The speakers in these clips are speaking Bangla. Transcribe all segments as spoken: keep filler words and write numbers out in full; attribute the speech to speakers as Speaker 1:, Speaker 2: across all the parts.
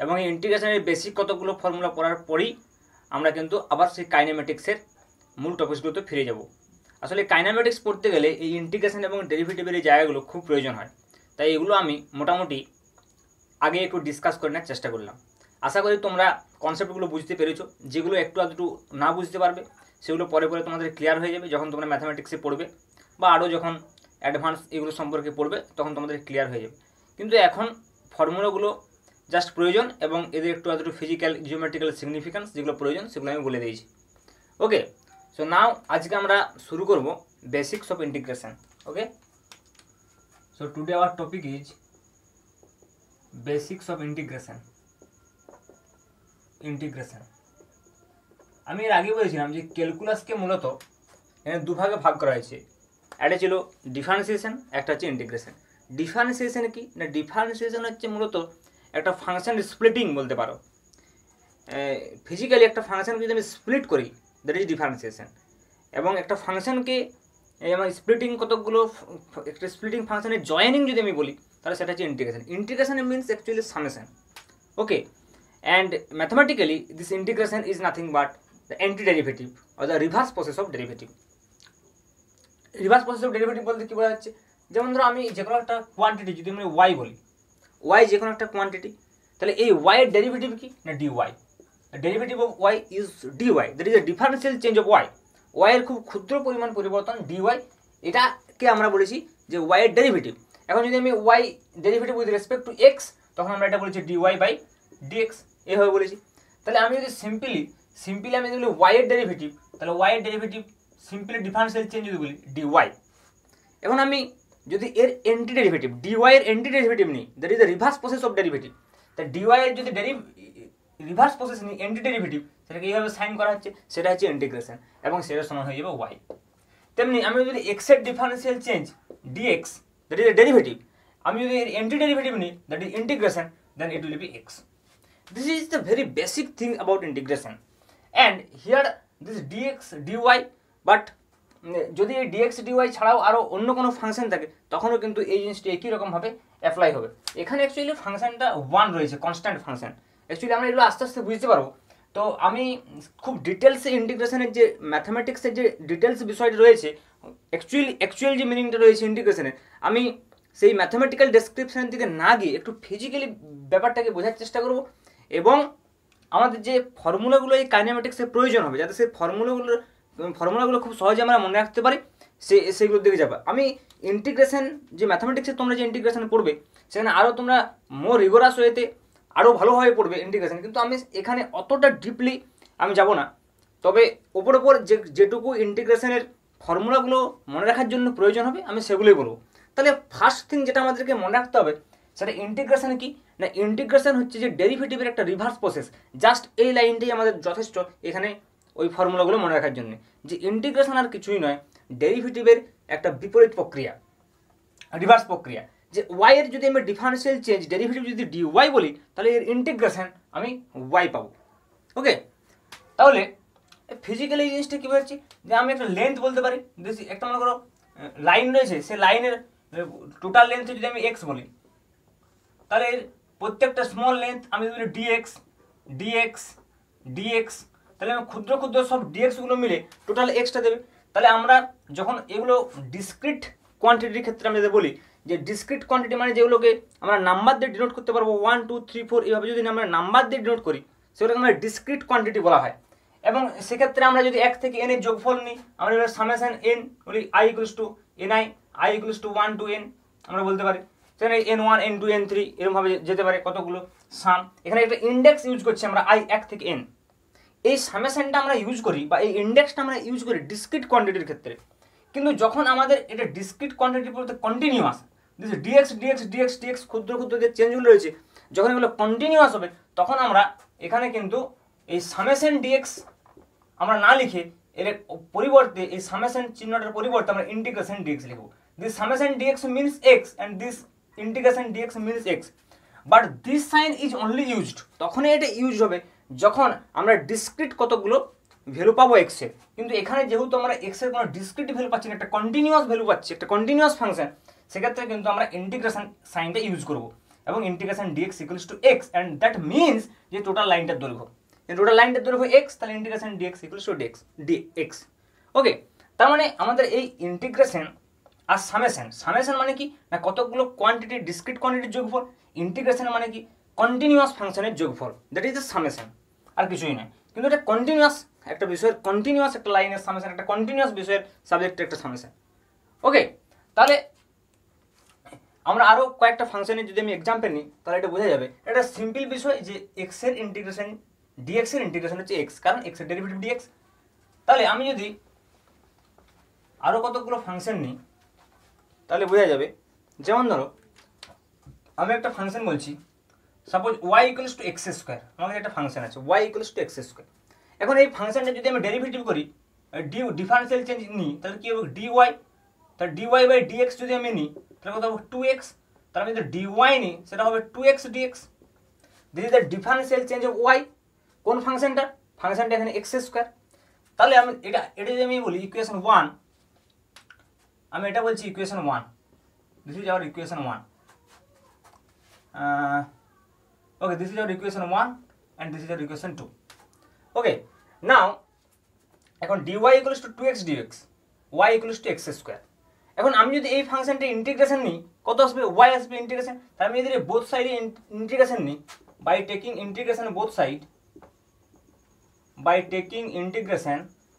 Speaker 1: এবং এই ইন্টিগ্রেশনের বেসিক কতগুলো ফর্মুলা পড়ার পরেই আমরা কিন্তু আবার সেই কাইনেমেটিক্সের মূল টপিকসগুলোতে ফিরে যাব। আসলে কাইনেমেটিক্স পড়তে গেলে এই ইন্টিগ্রেশন এবং ডেরিভেটিভের এই জায়গাগুলো খুব প্রয়োজন হয়, তাই এগুলো আমি মোটামুটি আগে একটু ডিসকাস করে নেওয়ার চেষ্টা করলাম। আশা করি তোমরা কনসেপ্টগুলো বুঝতে পেরেছো। যেগুলো একটু আধটু না বুঝতে পারবে সেগুলো পরে পরে তোমাদের ক্লিয়ার হয়ে যাবে যখন তোমরা ম্যাথামেটিক্সে পড়বে, বা আরও যখন অ্যাডভান্স এগুলো সম্পর্কে পড়বে তখন তোমাদের ক্লিয়ার হয়ে যাবে। কিন্তু এখন ফর্মুলাগুলো জাস্ট প্রয়োজন এবং এদের একটু আধটু ফিজিক্যাল জিওমেট্রিক্যাল সিগনিফিকেন্স যেগুলো প্রয়োজন সেগুলো আমি বলে দিয়েছি। ওকে, সো নাও আজকে আমরা শুরু করব basics of integration. Okay, so today our topic is basics of integration. Integration আমি এর আগে বলেছিলাম যে ক্যালকুলাসকে মূলত এখানে দুভাগে ভাগ করা হয়েছে। একটা ছিল ডিফারেন্সিয়েশন, একটা হচ্ছে ইন্টিগ্রেশন। ডিফারেন্সিয়েশন কি না, ডিফারেন্সিয়েশন হচ্ছে মূলত একটা ফাংশন স্প্লিটিং বলতে পারো। ফিজিক্যালি একটা ফাংশনকে যদি আমি স্প্লিট করি দ্যাট ইজ ডিফারেন্সিয়েশন। এবং একটা ফাংশনকে আমার স্প্লিটিং কতগুলো একটা স্প্লিটিং ফাংশনের জয়েনিং যদি আমি বলি তাহলে সেটা হচ্ছে integration. Integration means actually summation. Okay, and mathematically this integration is nothing but the antiderivative or the reverse process of derivative. reverse process of derivative বলতে কি বোঝা যাচ্ছে, যেমন ধরো আমি যে কোনো একটা কোয়ান্টিটি যদি আমি y বলি, y যে কোনো একটা কোয়ান্টিটি, তাহলে এই y এর ডেরিভেটিভ কি না dy। Derivative of y is dy, that is a differential change of y। y এর খুব ক্ষুদ্র পরিমাণ পরিবর্তন dy, এটাকে আমরা বলেছি যে y এর ডেরিভেটিভ। এখন যদি আমি y derivative with respect to x, তখন আমরা এটা বলেছি dy বাই dx, এভাবে বলেছি। তাহলে আমি যদি সিম্পলি সিম্পলি আমি যদি y এর ডেরিভেটিভ, তাহলে y এর ডেরিভেটিভ সিম্পলি ডিফারেন্সিয়াল চেঞ্জ যদি বলি dy। এখন আমি যদি এর এন্টি ডেরিভেটিভ dy এর এন্টি ডেরিভেটিভ নিই, that is the reverse process of derivative. তা dy এর যদি ডেরিভ রিভার্স প্রসেস নিই এন্টি ডেরিভেটিভ, সেটাকে এইভাবে সাইন করা হচ্ছে, সেটা হচ্ছে ইন্টিগ্রেশন এবং সেটা সমান হয়ে যাবে y। তেমনি আমি যদি x এর differential change dx, that is the derivative, আমি যদি এর এন্টি ডেরিভেটিভ নিই that is integration, then it will be x. This is the very basic thing about integration, and here this dx dy, but যদি এই dx dy ছাড়াও আরও অন্য কোনো ফাংশন থাকে তখনও কিন্তু এই জিনিসটি একই রকমভাবে অ্যাপ্লাই হবে। এখানে অ্যাকচুয়ালি ফাংশনটা ওয়ান রয়েছে, কনস্ট্যান্ট ফাংশন। অ্যাকচুয়ালি আমরা এগুলো আস্তে আস্তে বুঝতে পারবো। তো আমি খুব ডিটেলসে ইন্টিগ্রেশনের যে ম্যাথামেটিক্সের যে ডিটেলস বিষয়টা রয়েছে, অ্যাকচুয়ালি অ্যাকচুয়াল যে মিনিংটা রয়েছে ইন্টিগ্রেশনের, আমি সেই ম্যাথামেটিক্যাল ডেসক্রিপশনের দিকে না গিয়ে একটু ফিজিক্যালি ব্যাপারটাকে বোঝার চেষ্টা করব। এবং আমাদের যে ফর্মুলাগুলো এই কাইনেমেটিক্সের প্রয়োজন হবে, যাতে সেই ফর্মুলাগুলোর ফর্মুলাগুলো খুব সহজে আমরা মনে রাখতে পারি, সে সেইগুলোর দিকে যাবে। আমি ইন্টিগ্রেশন যে ম্যাথামেটিক্সে তোমরা যে ইন্টিগ্রেশন পড়বে সেখানে আরও তোমরা মোর রিগোরাস ওয়েতে আরও ভালোভাবে পড়বে ইন্টিগ্রেশন, কিন্তু আমি এখানে অতটা ডিপলি আমি যাব না। তবে ওপর ওপর যে যেটুকু ইন্টিগ্রেশনের ফর্মুলাগুলো মনে রাখার জন্য প্রয়োজন হবে আমি সেগুলোই বলবো। তাহলে ফার্স্ট থিং যেটা আমাদেরকে মনে রাখতে হবে সেটা ইন্টিগ্রেশন কি না, ইন্টিগ্রেশন হচ্ছে যে ডেরিভেটিভের একটা রিভার্স প্রসেস। জাস্ট এই লাইনটাই আমাদের যথেষ্ট এখানে ওই ফর্মুলাগুলো মনে রাখার জন্য, যে ইন্টিগ্রেশন আর কিছুই নয়, ডেরিভেটিভের একটা বিপরীত প্রক্রিয়া, রিভার্স প্রক্রিয়া। যে ওয়াই এর যদি আমি ডিফারেন্সিয়াল চেঞ্জ ডেরিভেটিভ যদি ডি ওয়াই বলি, তাহলে এর ইন্টিগ্রেশন আমি ওয়াই পাবো। ওকে, তাহলে ফিজিক্যালি এই জিনিসটা কী বলছি, যে আমি একটা লেন্থ বলতে পারি, একটা মনে করো লাইন রয়েছে, সে লাইনের টোটাল লেন্থ যদি আমি এক্স বলি, তাহলে এর প্রত্যেকটা স্মল লেন্থ আমি যদি ডিএক্স ডিএক্স ডিএক্স, তাহলে আমি ক্ষুদ্র ক্ষুদ্র সব ডিএক্সগুলো মিলে টোটাল এক্সটা দেবে। তাহলে আমরা যখন এগুলো ডিসক্রিট কোয়ান্টিটির ক্ষেত্রে আমি যদি বলি যে ডিসক্রিট কোয়ান্টিটি মানে যেগুলোকে আমরা নাম্বার দিয়ে ডিনোট করতে পারবো, ওয়ান টু থ্রি ফোর এইভাবে যদি আমরা নাম্বার দিয়ে ডিনোট করি সেগুলোকে আমরা ডিসক্রিট কোয়ান্টিটি বলা হয়। এবং সেক্ষেত্রে আমরা যদি এক থেকে এন এর যোগফল নিই, আমরা সামেশন এন বলি i equals to n i, i equals to one to n আমরা বলতে পারি। সেখানে n one n two n three এরকমভাবে যেতে পারে কতগুলো সাম। এখানে একটা ইন্ডেক্স ইউজ করছি আমরা আই এক থেকে এন। এই সামেশনটা আমরা ইউজ করি বা এই ইন্ডেক্সটা আমরা ইউজ করি ডিসক্রিট কোয়ান্টিটির ক্ষেত্রে। কিন্তু যখন আমাদের এটা ডিসক্রিট কোয়ান্টিটির বলতে continuous, dx dx dx dx ক্ষুদ্র ক্ষুদ্র যে চেঞ্জগুলো রয়েছে, যখন এগুলো কন্টিনিউয়াস হবে তখন আমরা এখানে কিন্তু এই সামেশন ডিএক্স আমরা না লিখে এর পরিবর্তে এই সামেশন চিহ্নটার পরিবর্তে আমরা ইন্টিগ্রেশন ডিএক্স লিখব। This summation dx means x and this integration dx means x, but this sign is only used, তখনই এটা ইউজ হবে যখন আমরা ডিসক্রিট কতগুলো ভ্যালু পাবো এক্সের। কিন্তু এখানে যেহেতু আমরা এক্সের কোনো ডিসক্রিট ভ্যালু পাচ্ছি না, একটা কন্টিনিউয়াস ভ্যালু পাচ্ছি, একটা কন্টিনিউয়াস ফাংশন, সেক্ষেত্রে কিন্তু আমরা ইন্টিগ্রেশন সাইনটা ইউজ করব। এবং integration dx equals to x, and that means যে টোটাল লাইনটার দৈর্ঘ্য, টোটাল লাইনটার দৈর্ঘ্য এক্স, তাহলে integration dx equals to dx dx. Okay, তার মানে আমাদের এই ইন্টিগ্রেশন আর সামেশন, সামেশন মানে কি না কতগুলো কোয়ান্টিটি ডিসক্রিট কোয়ান্টিটির যোগফল, ইন্টিগ্রেশন মানে কি কন্টিনিউয়াস ফাংশনের যোগফল, দ্যাট ইজ দ্য সামেশন, আর কিছুই নয়। কিন্তু এটা কন্টিনিউয়াস একটা বিষয়ের, কন্টিনিউয়াস একটা লাইনের সামেশন, একটা কন্টিনিউয়াস বিষয়ের সাবজেক্টের একটা সামেশন। ওকে, তাহলে আমরা আরও কয়েকটা ফাংশনের যদি আমি এক্সাম্পল নিই তাহলে এটা বোঝা যাবে। এটা সিম্পল বিষয় যে এক্স এর ইন্টিগ্রেশন ডিএক্স এর ইন্টিগ্রেশন হচ্ছে এক্স, কারণ এক্স এর ডেরিভেটিভ ডিএক্স। তাহলে আমি যদি আরও কতগুলো ফাংশন নিই তাহলে বোঝা যাবে। যেমন ধরো আমি একটা ফাংশন বলছি, suppose y equals to x square, আমাদের একটা ফাংশন আছে y equals to x square. এখন এই ফাংশনটা যদি আমি ডেরিভেটিভ করি, ডি ডিফারেন্সিয়াল চেঞ্জ নিই, তাহলে কী হবে ডি ওয়াই, তাহলে d y by d x যদি আমি নিই তাহলে কত হবে টু এক্স, তাহলে আমি যদি ডি ওয়াই নিই সেটা হবে two x dx. This is the differential change of y. কোন ফাংশনটা? ফাংশনটা এখানে এক্স স্কোয়ার। তাহলে আমি এটা এটা যদি আমি বলি ইকুয়েশন ওয়ান, আমি এটা বলছি equation one, this is our equation one. Okay, this is our equation one and this is our equation two. Okay, now এখন dy equals to two x dx, y equals to x square. এখন আমি যদি এই ফাংশনটা ইন্টিগ্রেশন নিই কত আসবে? y আসবে ইন্টিগ্রেশন। তার আমি যদি বোথ সাইডে ইন্টিগ্রেশন নিই, by taking integration both side, by taking integration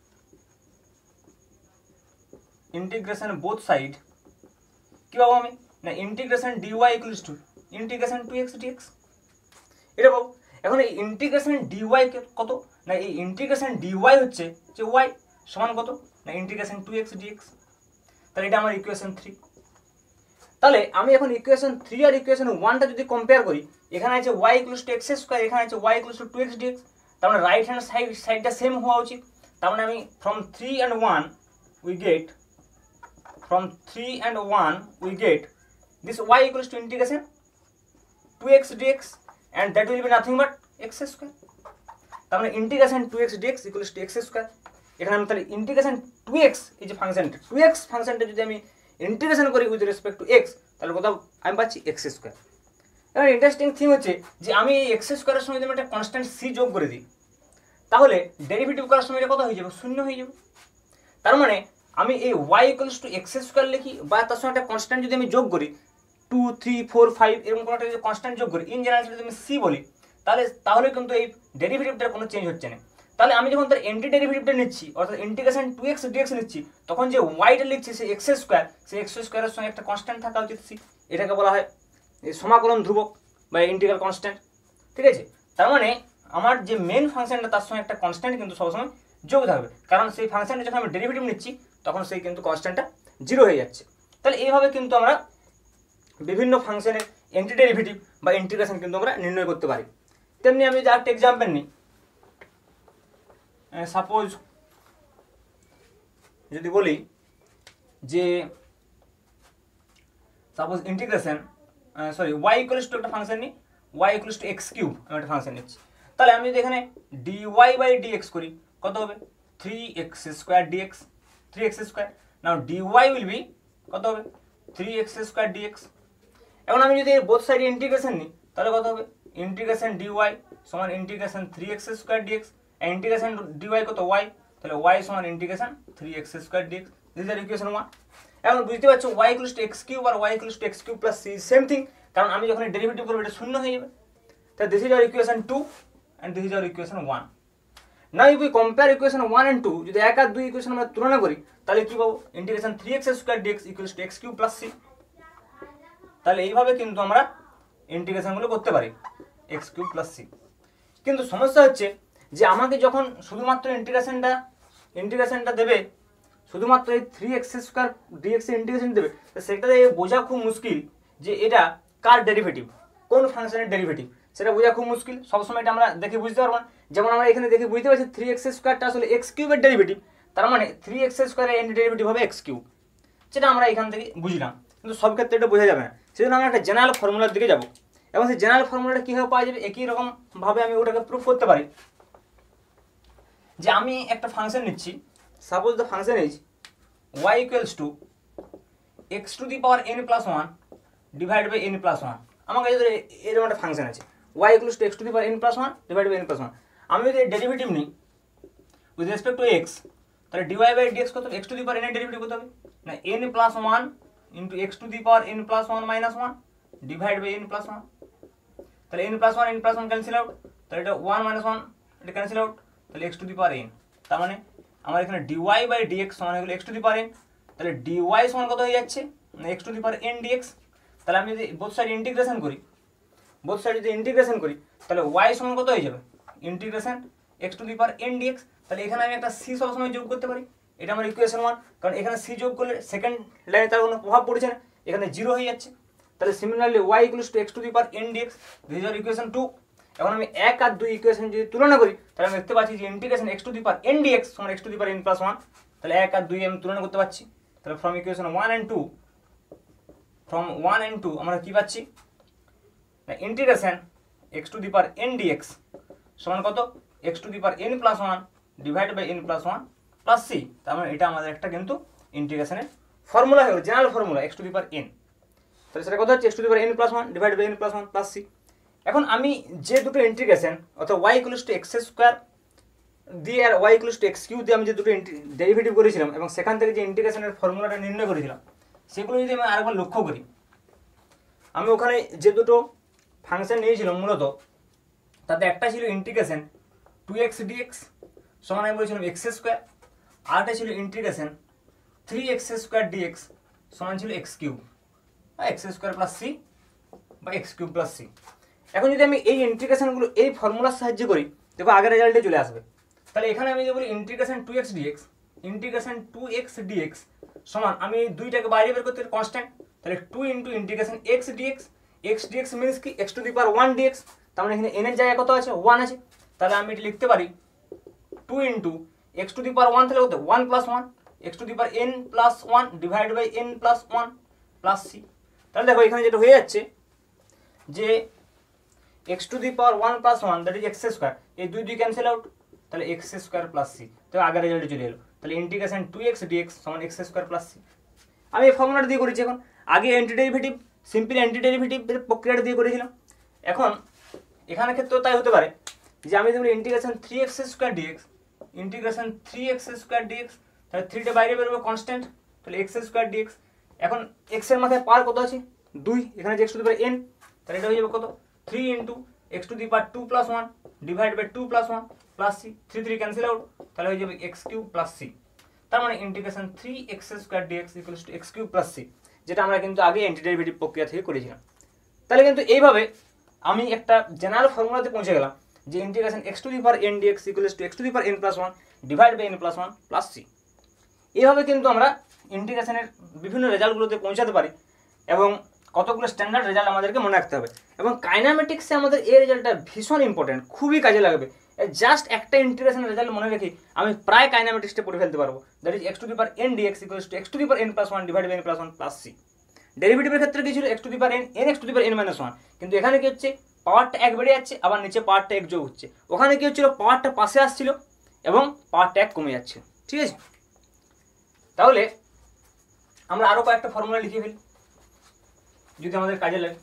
Speaker 1: integration both side কি পাবো আমি? না integration dy equals to integration two x dx, এটা পাবো। এখন এই ইন্টিগ্রেশন dy কত? না এই ইন্টিগ্রেশন dy হচ্ছে যে y সমান কত? না ইন্টিগ্রেশন টু এক্স ডিএক্স। তাহলে এটা আমার ইকুয়েশন থ্রি। তাহলে আমি এখন ইকুয়েশন থ্রি আর ইকুয়েশন ওয়ানটা যদি কম্পেয়ার করি, এখানে আছে y equals to x square, এখানে আছে y equals to two x dx. তার মানে রাইট হ্যান্ড সাইড সাইডটা সেম হওয়া উচিত। তার মানে আমি from three and one we get from three and one we get this y equals to integration two x dx and that will be nothing but x square. তার মানে integration two x dx equals to x square. এখানে আমি তাহলে ইন্টিগ্রেশন টু এক্স, এই যে ফাংশনটা টু এক্স ফাংশনটা যদি আমি ইন্টিগ্রেশন করি উইথ রেসপেক্ট টু এক্স, তাহলে কোথাও আমি পাচ্ছি এক্স স্কোয়ার। এবার ইন্টারেস্টিং থিং হচ্ছে যে আমি এই এক্স স্কোয়ারের সঙ্গে যদি আমি একটা কনস্ট্যান্ট সি যোগ করে দিই, তাহলে ডেরিভেটিভ করার সময় এটা কত হয়ে যাবে? শূন্য হয়ে যাবে। তার মানে আমি এই y equals to x square লিখি, বা তার সঙ্গে একটা কনস্ট্যান্ট যদি আমি যোগ করি টু থ্রি ফোর ফাইভ এরকম কোনো একটা যদি কনস্ট্যান্ট যোগ করি, ইন জেনারেল যদি আমি সি বলি, তাহলে তাহলে কিন্তু এই ডেরিভেটিভটার কোনো চেঞ্জ হচ্ছে না। তাহলে আমি যখন তার এন্টি ডেরিভেটিভটা নিচ্ছি, অর্থাৎ ইন্টিগ্রেশন টু এক্স ডিএক্স নিচ্ছি, তখন যে ওয়াইটা লিখছি সেই এক্স স্কোয়ার, সেই এক্স স্কোয়ারের সঙ্গে একটা কনস্ট্যান্ট থাকা উচিত সি। এটাকে বলা হয় সমাকলন ধ্রুবক বা ইন্টিগ্রাল কনস্ট্যান্ট। ঠিক আছে, তার মানে আমার যে মেন ফাংশনটা তার সঙ্গে একটা কনস্ট্যান্ট কিন্তু সবসময় যোগ থাকবে, কারণ সেই ফাংশনটা যখন আমি ডেরিভেটিভ নিচ্ছি তখন সেই কিন্তু কনস্ট্যান্টটা জিরো হয়ে যাচ্ছে। তাহলে এইভাবে কিন্তু আমরা বিভিন্ন ফাংশনের এন্টি ডেরিভেটিভ বা ইন্টিগ্রেশন কিন্তু আমরা নির্ণয় করতে পারি। তেমনি আমি যদি একটা এক্সাম্পল নিই, সাপোজ যদি বলি যে suppose integration sorry y equals to একটা ফাংশন নিই, y equals to x cube আমি একটা ফাংশন নিচ্ছি। তাহলে আমি যদি এখানে d y by d x করি কত হবে? Three x square dx, three x square. Now d y will be কত হবে? Three x square dx. এখন আমি যদি বোথ সাইডে ইন্টিগ্রেশন নিই তাহলে কত হবে? ইন্টিগ্রেশন ডি ওয়াই সমান integration three x square dx, integration d y কত? ওয়াই, তাহলে ওয়াই সমান integration three x square dx. This আর ইকুয়েশন ওয়ান। এখন বুঝতে পারছো y equals to x cube আর y equals to x cube plus c same thing, কারণ আমি যখন ডেরিভেটিভ করবো এটা শূন্য হয়ে যাবে। তাহলে this is our equation two and this is our equation one. Now if we compare equation one and two, যদি এক আর দুই ইকুয়েশন আমরা তুলনা করি তাহলে কি পাবো? Integration three x square dx equals to x cube plus c. তাহলে এইভাবে কিন্তু আমরা ইন্টিগ্রেশনগুলো করতে পারি এক্স কিউব প্লাস সি। কিন্তু সমস্যা হচ্ছে যে আমাকে যখন শুধুমাত্র ইন্টিগ্রেশনটা ইন্টিগ্রেশনটা দেবে, শুধুমাত্র এই থ্রি এক্স স্কোয়ার ডিএক্স এর ইন্টিগ্রেশন দেবে, সেটা বোঝা খুব মুশকিল যে এটা কার ডেরিভেটিভ, কোন ফাংশনের ডেরিভেটিভ, সেটা বোঝা খুব মুশকিল। সবসময় এটা আমরা দেখে বুঝতে পারবো না। যেমন আমরা এখানে দেখে বুঝতে পারছি থ্রি এক্স স্কোয়ারটা আসলে এক্স কিউবের ডেরিভেটিভ, তার মানে থ্রি এক্স স্কোয়ারের এন্টি ডেরিভেটিভ হবে এক্স কিউব, সেটা আমরা এখান থেকে বুঝলাম। কিন্তু সব ক্ষেত্রে এটা বোঝা যাবে না, সেজন্য আমরা একটা জেনারেল ফর্মুলার দিকে যাবো, এবং সেই জেনারেল ফর্মুলাটা কীভাবে পাওয়া যাবে? একই রকমভাবে আমি ওটাকে প্রুফ করতে পারি যে আমি একটা ফাংশন নিচ্ছি, suppose the function is y equals to x to the power n plus one divide by n plus one. আমার কাছে যদি এরকম একটা ফাংশন আছে y equals to x to the power n plus one divide by n plus one, আমি যদি ডেরিভেটিভ নিই উইথ রেসপেক্ট টু এক্স, তাহলে ডিওয়াই বাই ডিএক্স কত হবে, x to the power n এর ডেরিভেটিভ কত হবে না N plus one into x to the power n plus one minus one divide by n plus one. তাহলে n plus one n plus one cancel out, তাহলে এটা ওয়ান মাইনাস ওয়ান এটা ক্যান্সেল আউট, তাহলে x to the power n. তার মানে আমার এখানে ডিওয়াই বাই ডিএক্স সমান হয়ে গেল x to the power n. তাহলে ডিওয়াই সমান কত হয়ে যাচ্ছে না x to the power n dx. তাহলে আমি যদি বোথ সাইড ইন্টিগ্রেশন করি, বোথ সাইড যদি ইন্টিগ্রেশন করি তাহলে ওয়াই সমান কত হয়ে যাবে integration x to the power n dx. তাহলে এখানে আমি একটা সি সবসময় যোগ করতে পারি, এটা আমার ইকুয়েশন ওয়ান, কারণ এখানে সি যোগ করলে সেকেন্ড লাইনে তার কোনো প্রভাব পড়ছে না, এখানে জিরো হয়ে যাচ্ছে। তাহলে similarly y equals to x to the power n dx, this is equation two. এখন আমি এক আর দুই ইকুয়েশন যদি তুলনা করি তাহলে আমি দেখতে পাচ্ছি যে integration x to the power n dx সমান x to the power n plus one. তাহলে এক আর দুই আমি তুলনা করতে পারছি। তাহলে from equation one and two, from one and two আমরা কি পাচ্ছি না integration x to the power n dx সমান কত x to the power n plus one divide by n plus one plus c. তার মানে এটা আমাদের একটা কিন্তু ইন্টিগ্রেশনের ফর্মুলা হয়ে গেল, general formula x to the power n. তাহলে সেটা কত হচ্ছে x to the power n plus one divide by n plus one plus c. এখন আমি যে দুটো ইন্টিগ্রেশন অর্থাৎ y equals to x square দিয়ে আর y equals to x cube দিয়ে আমি যে দুটো ডেরিভেটিভ করেছিলাম এবং সেখান থেকে যে ইন্টিগ্রেশনের ফর্মুলাটা নির্ণয় করেছিলাম সেগুলো যদি আমি আরেকবার লক্ষ্য করি, আমি ওখানে যে দুটো ফাংশন নিয়েছিলাম মূলত তাতে একটা ছিল ইন্টিগ্রেশন টু এক্স ডিএক্স সমান আমি বলেছিলাম এক্স স্কোয়ার, আরেকটা ছিল integration three x square dx সমান ছিল এক্স কিউব বা এক্স স্কোয়ার প্লাস সি বা এক্স কিউব প্লাস সি। এখন যদি আমি এই ইন্টিগ্রেশনগুলো এই ফর্মুলার সাহায্যে করি দেখো আগের রেজাল্টে চলে আসবে। তাহলে এখানে আমি যে বলি integration two x dx, integration two x dx সমান আমি দুইটাকে বাইরে বের করতে কনস্ট্যান্ট, তাহলে two into integration x dx, x dx means কি x to the power one dx, তার মানে এখানে এন এর জায়গায় কত আছে ওয়ান আছে। তাহলে আমি এটা লিখতে পারি two into x to the power one তাহলে কত one plus one x to the power n plus one divide by n plus one plus c. তাহলে দেখো এখানে যেটা হয়ে যাচ্ছে যে x to the power one plus one that is x square, এই দুই দুই ক্যান্সেল আউট, তাহলে এক্স স্কোয়ার প্লাস সি। তো আগের রেজাল্টে চলে এলো, তাহলে ইন্টিগ্রেশন টু এক্স ডিএক্স সমান এক্স স্কোয়ার প্লাস সি। আমি এই ফর্মুলাটা দিয়ে করেছি। এখন আগে অ্যান্টি ডেরিভেটিভ সিম্পলি অ্যান্টি ডেরিভেটিভের প্রক্রিয়াটা দিয়ে করেছিলাম। এখন এখানে ক্ষেত্রেও তাই হতে পারে যে আমি যদি integration three x square dx, integration three x square dx, তাহলে থ্রিটা বাইরে বেরোবে কনস্ট্যান্ট, তাহলে এক্স স্কোয়ার ডিএক্স। এখন এক্স এর মাথায় পাওয়ার কত আছে দুই, এখানে যে x to the power n, তাহলে এটা হয়ে যাবে কত three into x to the power two plus one divide by two plus one plus c, three three cancel out, তাহলে হয়ে যাবে এক্স কিউব প্লাস সি। তার মানে integration three x square dx equals to x cube plus c, যেটা আমরা কিন্তু আগে অ্যান্টি ডেরিভেটিভ প্রক্রিয়া থেকে করেছিলাম। তাহলে কিন্তু এইভাবে আমি একটা জেনারেল ফর্মুলাতে পৌঁছে গেলাম যে integration x to the power n dx equals to x to the power n plus one divide by n plus one plus c. এইভাবে কিন্তু আমরা ইন্টিগ্রেশনের বিভিন্ন রেজাল্টগুলোতে পৌঁছাতে পারি এবং কতগুলো স্ট্যান্ডার্ড রেজাল্ট আমাদেরকে মনে রাখতে হবে। এবং কাইনামেটিক্সে আমাদের এই রেজাল্টটা ভীষণ ইম্পর্টেন্ট, খুবই কাজে লাগবে। জাস্ট একটা ইন্টিগ্রেশনের রেজাল্ট মনে রেখে আমি প্রায় কাইনামেটিক্সটা পড়ে ফেলতে পারবো, that is x to the power n dx equals to x to the power n plus one divide by n plus one plus c. ডেরিভেটিভের ক্ষেত্রে কি ছিল x to the power n n x to the power n minus one, কিন্তু এখানে কি হচ্ছে পাওয়ারটা এক বেড়ে যাচ্ছে আবার নিচে পাওয়ারটা এক যোগ হচ্ছে, ওখানে কি হচ্ছিল পাওয়ারটা পাশে আসছিল এবং পাওয়ারটা এক কমে যাচ্ছে। ঠিক আছে, তাহলে আমরা আরও কয়েকটা ফর্মুলা লিখে ফেলি যদি আমাদের কাজে লাগে।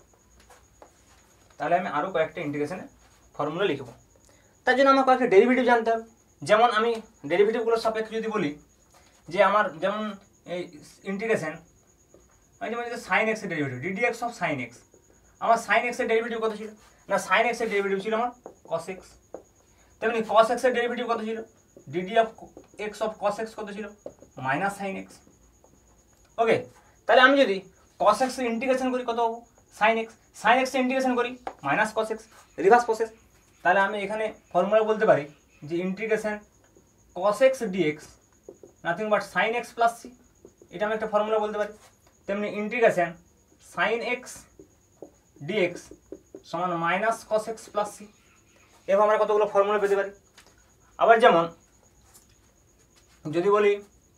Speaker 1: তাহলে আমি আরও কয়েকটা ইন্টিগ্রেশনের ফর্মুলা লিখব, তার জন্য আমার কয়েকটা ডেরিভেটিভ জানতে হবে। যেমন আমি ডেরিভেটিভগুলোর সাপেক্ষে যদি বলি যে আমার যেমন এই ইন্টিগ্রেশন মানে যেমন সাইন এক্সের derivative d d x of sine x, আমার সাইন এক্সের ডেরিভেটিভ কত ছিল না সাইন এক্সের ডেরিভেটিভ ছিল আমার কস এক্স, তেমনি কস এক্সের ডেরিভেটিভ কত ছিল d d of x of cos x কত ছিল মাইনাস সাইন এক্স। ওকে, তাহলে আমি যদি কস এক্স এর ইন্টিগ্রেশন করি কত হবো সাইন এক্স, সাইন এক্স এর ইন্টিগ্রেশন করি minus cos x, reverse process. তাহলে আমি এখানে ফর্মুলা বলতে পারি যে integration cos x dx nothing but sine x plus c, এটা আমি একটা ফর্মুলা বলতে পারি। তেমনি ইন্টিগ্রেশন সাইন এক্স ডিএক্স সমান minus cos x plus c, এভাবে আমরা কতগুলো ফর্মুলা পেতে পারি। আবার যেমন যদি বলি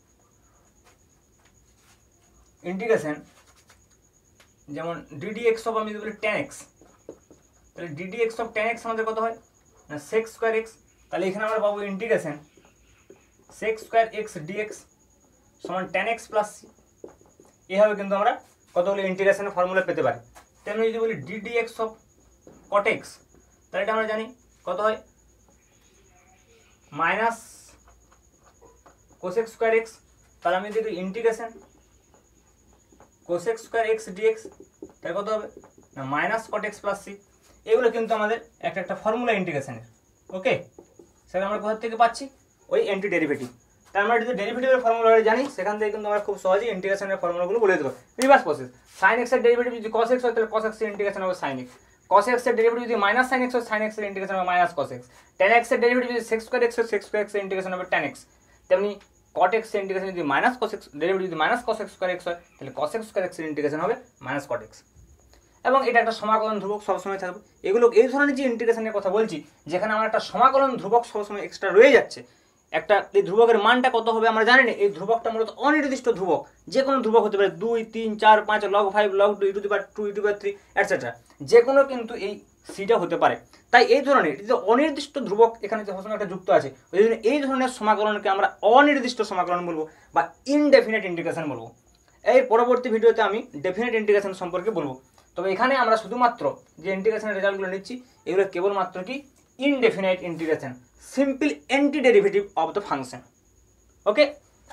Speaker 1: ইন্টিগ্রেশন যেমন ডিডি এক্স অফ আমি যদি বলি টেন এক্স, তাহলে d d x of tan x আমাদের কত হয় না সেক্স স্কোয়ার এক্স, তাহলে এখানে আমরা পাবো integration sec square x dx সমান টেন এক্স প্লাস সি। এভাবে কিন্তু আমরা কতগুলো ইন্টিগ্রেশনের ফর্মুলা পেতে পারি। তেমনি যদি বলি d d x of cot x, তাহলে এটা আমরা জানি কত হয় মাইনাস কোসেক স্কোয়ার এক্স। তাহলে আমি যদি integration cosec square x dx, তাহলে কত হবে না minus cot x plus c. এগুলো কিন্তু আমাদের একটা একটা ফর্মুলা ইন্টিগ্রেশনের। ওকে, সেটা আমরা কোথা থেকে পাচ্ছি, ওই অ্যান্টি ডেরিভেটিভ। তাই আমরা যদি ডেরিভেটিভের ফর্মুলা জানি, সেখান থেকে কিন্তু আমরা খুব সহজেই ইন্টিগ্রেশনের ফর্মুলাগুলো বলে দেবো। রিভার্স প্রসেস, সাইন এক্সের ডেরিভেটিভ যদি কস এক্স হয়, তাহলে কস এক্সের ইন্টিগ্রেশন হবে সাইন এক্স। কস এক্সের ডেরিভেটিভ যদি মাইনাস সাইন এক্স হয়, সাইন এক্সের ইন্টিগ্রেশন হবে মাইনাস কস এক্স। টেন এক্সের ডেরিভেটিভ যদি সেক্স স্কোয়ার এক্স হয়, সেক্স স্কোয়ার এক্সের ইন্টিগ্রেশন হবে টেন এক্স। তেমনি কট এক্সের ইন্টিগ্রেশন যদি মাইনাস কস এক্স ডেরিভেটিভ যদি minus cos x square x হয়, তাহলে কস এক্স স্কোয়ার এক্সের ইন্টিগ্রেশন হবে মাইনাস কট এক্স। এবং এটা একটা সমাকলন ধ্রুবক সবসময় থাকবে। এগুলো এই ধরনের যে ইন্টিগ্রেশনের কথা বলছি, যেখানে আমার একটা সমাকলন ধ্রুবক সবসময় এক্সট্রা রয়ে যাচ্ছে, একটা এই ধ্রুবকের মানটা কত হবে আমরা জানি না। এই ধ্রুবকটা মূলত অনির্দিষ্ট ধ্রুবক, যে কোনো ধ্রুবক হতে পারে, দুই তিন চার পাঁচ log five log two e to the power two e to the power three et cetera, যে কোনো কিন্তু এই সিটা হতে পারে। তাই এই ধরনের যে অনির্দিষ্ট ধ্রুবক এখানে সবসময় একটা যুক্ত আছে, ওই জন্য এই ধরনের সমাকলনকে আমরা অনির্দিষ্ট সমাকলন বলবো বা ইনডেফিনিট ইন্টিগ্রেশন বলবো। এই পরবর্তী ভিডিওতে আমি ডেফিনিট ইন্টিগ্রেশন সম্পর্কে বলবো। তবে এখানে আমরা শুধুমাত্র যে ইন্টিগ্রেশনের রেজাল্টগুলো নিচ্ছি, এগুলো কেবলমাত্র কি indefinite integration, simple anti derivative of the function. Okay,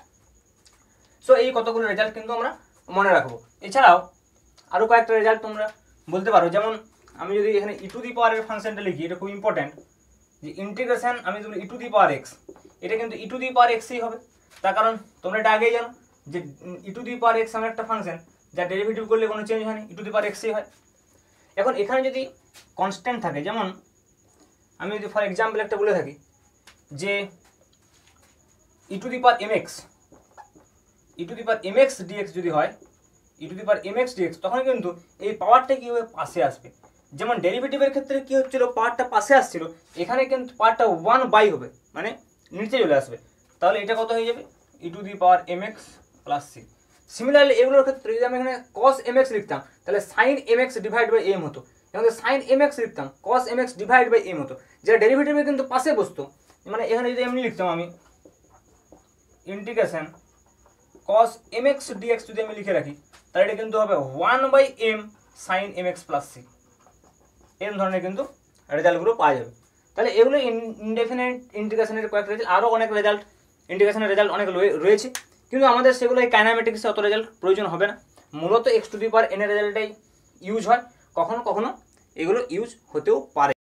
Speaker 1: so এই কতগুলো রেজাল্ট কিন্তু আমরা মনে রাখবো। এছাড়াও আরও কয়েকটা রেজাল্ট তোমরা বলতে পারো, যেমন আমি যদি এখানে ই টু দি পাওয়ারের ফাংশনটা লিখি, এটা খুব ইম্পর্ট্যান্ট, যে ইন্টিগ্রেশন আমি যদি ই টু দি পাওয়ার এক্স, এটা কিন্তু ই টু দি পাওয়ার এক্সই হবে। তার কারণ তোমরা এটা আগেই জানো যে e to the power x আমার একটা ফাংশন, যা ডেরিভেটিভ করলে কোনো চেঞ্জ হয়নি, ই টু দি পাওয়ার এক্সই হয়। এখন এখানে যদি কনস্ট্যান্ট থাকে, যেমন আমি যদি ফর এক্সাম্পল একটা বলে থাকি যে e to the power m x, e to the power m x dx যদি হয়, e to the power m x dx, তখন কিন্তু এই পাওয়ারটা কী হবে পাশে আসবে। যেমন ডেরিভেটিভের ক্ষেত্রে কী হচ্ছিল, পাওয়ারটা পাশে আসছিল, এখানে কিন্তু পাওয়ারটা ওয়ান বাই হবে, মানে নিচে চলে আসবে। তাহলে এটা কত হয়ে যাবে, e to the power m x plus c. Similarly এগুলোর ক্ষেত্রে যদি আমি এখানে কস এম এক্স লিখতাম, তাহলে sine m x divide by m হতো। এখানে সাইন এম এক্স লিখতাম, cos m x divide by m হতো, যেটা ডেরিভেটিভে কিন্তু পাশে বসতো। মানে এখানে যদি এমনি লিখতাম আমি integration cos m x dx যদি আমি লিখে রাখি, তাহলে এটা কিন্তু হবে one by m sine m x plus c. এরকম ধরনের কিন্তু রেজাল্টগুলো পাওয়া যাবে। তাহলে এগুলো ইনডেফিনাইট ইন্টিগ্রেশনের কয়েকটা রেজাল্ট, আরও অনেক রেজাল্ট ইন্টিগ্রেশনের রেজাল্ট অনেক রয়েছে, কিন্তু আমাদের সেগুলো এই কাইনামেটিক্সে অত রেজাল্ট প্রয়োজন হবে না। মূলত x to the power n এর রেজাল্টটাই ইউজ হয়, কখনো কখনো এগুলো ইউজ হতেও পারে।